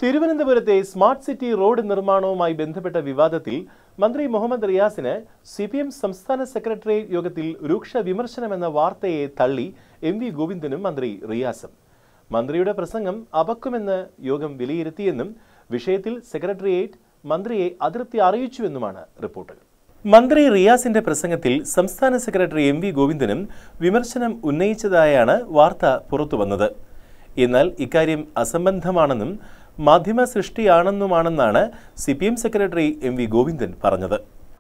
തിരുവനന്തപുരത്തെ smart city road നിർമ്മാണവുമായി ബന്ധപ്പെട്ട വിവാദത്തിൽ മന്ത്രി മുഹമ്മദ് റിയാസിന് സിപിഎം സംസ്ഥാന സെക്രട്ടേറിയറ്റ് യോഗത്തിൽ രൂക്ഷ വിമർശനമെന്ന വാർത്തയെ തള്ളി എം.വി. ഗോവിന്ദനും മന്ത്രി റിയാസും. മന്ത്രിയുടെ പ്രസംഗം അപക്വമെന്ന് യോഗം വിലയിരുത്തിയെന്നും വിഷയത്തിൽ സെക്രട്ടേറിയറ്റ് മന്ത്രിയെ അതൃപ്തി അറിയിച്ചുവെന്നുമാണ് റിപ്പോർട്ടുകൾ. മന്ത്രി റിയാസിന്റെ പ്രസംഗത്തിൽ സംസ്ഥാന സെക്രട്ടറി എം.വി. ഗോവിന്ദനും വിമർശനം ഉന്നയിച്ചതായാണ് വാർത്ത പുറത്തുവന്നത്. എന്നാൽ ഇക്കാര്യം അസംബന്ധമാണെന്നും മാധ്യമ സൃഷ്ടിയാണെന്നുമാണെന്നാണ് സിപിഎം സെക്രട്ടറി എം.വി. ഗോവിന്ദൻ പറഞ്ഞത്.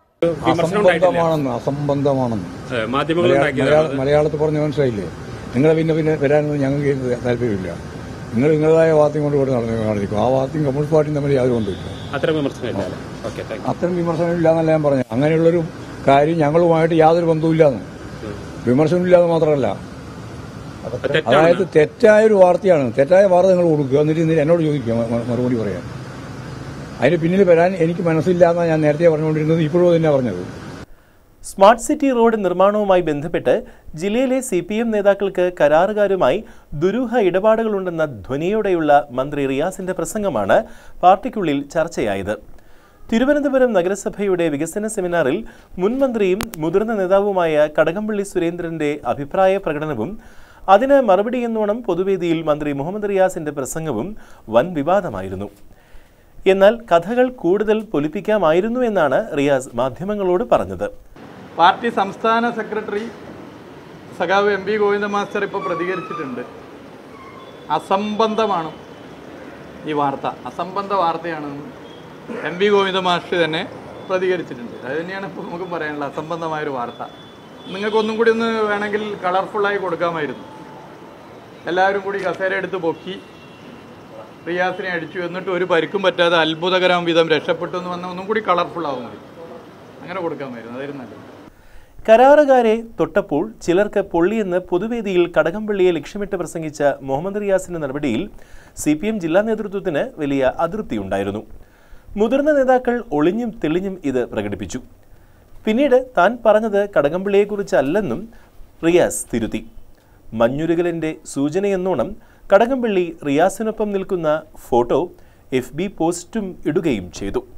മലയാളത്തിൽ പറഞ്ഞ മനസ്സിലായില്ലേ? നിങ്ങൾ പിന്നെ വരാനൊന്നും ഞങ്ങൾക്ക് താല്പര്യമില്ല. നിങ്ങൾ നിങ്ങളതായ വാർത്തയും കൊണ്ട് നടന്നിരിക്കും. ആ വാർത്തയും കമ്മ്യൂണിസ്റ്റ് പാർട്ടിയും തമ്മിൽ യാതൊരു കൊണ്ടില്ല. അത്തരം വിമർശനമില്ല എന്നല്ല ഞാൻ പറഞ്ഞു. അങ്ങനെയുള്ളൊരു കാര്യം ഞങ്ങളുമായിട്ട് യാതൊരു ബന്ധവുമില്ലാന്ന്. വിമർശനമില്ലാതെ മാത്രമല്ല, അതായത് തെറ്റായൊരു വാർത്തയാണ്. തെറ്റായ വാർത്ത നിങ്ങൾ കൊടുക്കുക, എന്നിട്ട് എന്നോട് ചോദിക്കുക മറുപടി പറയാൻ. അതിന് പിന്നിൽ വരാൻ എനിക്ക് മനസ്സില്ലാന്നാണ് ഞാൻ നേരത്തെ പറഞ്ഞുകൊണ്ടിരുന്നത്. ഇപ്പോഴും തന്നെയാണ് പറഞ്ഞത്. സ്മാർട്ട് സിറ്റി റോഡ് നിർമ്മാണവുമായി ബന്ധപ്പെട്ട് ജില്ലയിലെ സിപിഎം നേതാക്കൾക്ക് കരാറുകാരുമായി ദുരൂഹ ഇടപാടുകളുണ്ടെന്ന ധ്വനിയോടെയുള്ള മന്ത്രി റിയാസിന്റെ പ്രസംഗമാണ് പാർട്ടിക്കുള്ളിൽ ചർച്ചയായത്. തിരുവനന്തപുരം നഗരസഭയുടെ വികസന സെമിനാറിൽ മുൻ മന്ത്രിയും മുതിർന്ന നേതാവുമായ കടകംപള്ളി സുരേന്ദ്രന്റെ അഭിപ്രായ പ്രകടനവും അതിന് മറുപടിയെന്നോണം പൊതുവേദിയിൽ മന്ത്രി മുഹമ്മദ് റിയാസിന്റെ പ്രസംഗവും വൻ വിവാദമായിരുന്നു. എന്നാൽ കഥകൾ കൂടുതൽ പൊലിപ്പിക്കാമായിരുന്നു എന്നാണ് റിയാസ് മാധ്യമങ്ങളോട് പറഞ്ഞത്. പാർട്ടി സംസ്ഥാന സെക്രട്ടറി സഖാവ് എം.വി. ഗോവിന്ദ മാസ്റ്റർ ഇപ്പോൾ പ്രതികരിച്ചിട്ടുണ്ട്. അസംബന്ധമാണ് ഈ വാർത്ത, അസംബന്ധ വാർത്തയാണെന്ന് എം.വി. ഗോവിന്ദ മാസ്റ്റർ തന്നെ പ്രതികരിച്ചിട്ടുണ്ട്. അത് തന്നെയാണ് ഇപ്പോൾ നമുക്ക് പറയാനുള്ളത്, അസംബന്ധമായൊരു വാർത്ത. നിങ്ങൾക്കൊന്നും കൂടി ഒന്ന് വേണമെങ്കിൽ കളർഫുള്ളായി കൊടുക്കാമായിരുന്നു. എല്ലാവരും കൂടി കസേര എടുത്ത് പൊക്കി റിയാസിനെ അടിച്ചു, എന്നിട്ട് ഒരു പരിക്കും പറ്റാതെ അത്ഭുതകരം വിധം രക്ഷപ്പെട്ടു എന്ന് വന്നാൽ ഒന്നും കൂടി കളർഫുൾ ആവും മതി. അങ്ങനെ കൊടുക്കാമായിരുന്നു, അതായിരുന്നു നല്ലത്. കരാറുകാരെ തൊട്ടപ്പോൾ ചിലർക്ക് പൊള്ളിയെന്ന് പൊതുവേദിയിൽ കടകംപള്ളിയെ ലക്ഷ്യമിട്ട് പ്രസംഗിച്ച മുഹമ്മദ് റിയാസിന്റെ നടപടിയിൽ സിപിഎം ജില്ലാ നേതൃത്വത്തിന് വലിയ അതൃപ്തിയുണ്ടായിരുന്നു. മുതിർന്ന നേതാക്കൾ ഒളിഞ്ഞും തെളിഞ്ഞും ഇത് പ്രകടിപ്പിച്ചു. പിന്നീട് താൻ പറഞ്ഞത് കടകംപള്ളിയെക്കുറിച്ചല്ലെന്നും റിയാസ് തിരുത്തി. മഞ്ഞുരുകലിന്റെ സൂചനയെന്നോണം കടകംപള്ളി റിയാസിനൊപ്പം നിൽക്കുന്ന ഫോട്ടോ FB പോസ്റ്റും ഇടുകയും ചെയ്തു.